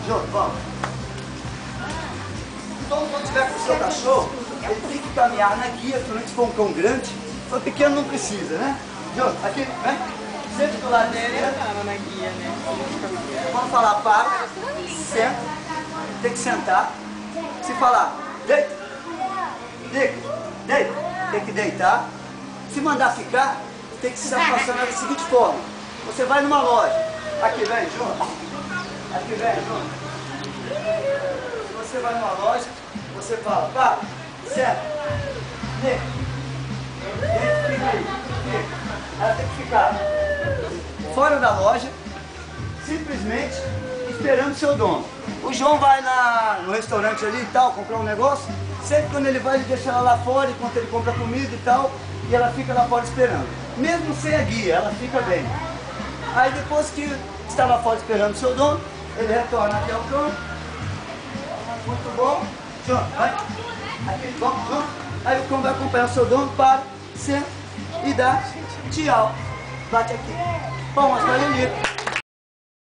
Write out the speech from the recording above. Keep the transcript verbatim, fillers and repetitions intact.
Junto, vamos. Todo mundo tiver com o seu cachorro, ele tem que caminhar na guia, principalmente se for um cão grande. Se for pequeno não precisa, né? Junto, aqui, né? Sempre do lado dele. Na guia, né? Vamos falar para, senta, tem que sentar. Se falar, deita, deita, deita, tem que deitar. Se mandar ficar, tem que se aproximar da seguinte forma. Você vai numa loja, aqui vem, junto, aqui vem, junto. Se você vai numa loja, você fala, para, senta, deita, deita, fica aí, fica. Ela tem que ficar fora da loja, simplesmente esperando o seu dono. O João vai na, no restaurante ali e tal, comprar um negócio, sempre quando ele vai, ele deixa ela lá fora, enquanto ele compra comida e tal, e ela fica lá fora esperando. Mesmo sem a guia, ela fica bem. Aí depois que está lá fora esperando o seu dono, ele retorna até o cão. Muito bom. João, vai. Aqui, vamos, João. Aí o cão vai acompanhar o seu dono, para, senta e dá tchau. Bate aqui. Palmas para Lili.